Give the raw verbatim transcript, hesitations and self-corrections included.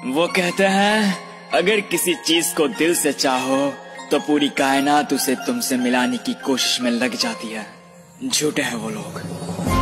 वो कहते हैं अगर किसी चीज को दिल से चाहो तो पूरी कायनात उसे तुमसे मिलाने की कोशिश में लग जाती है। झूठे हैं वो लोग।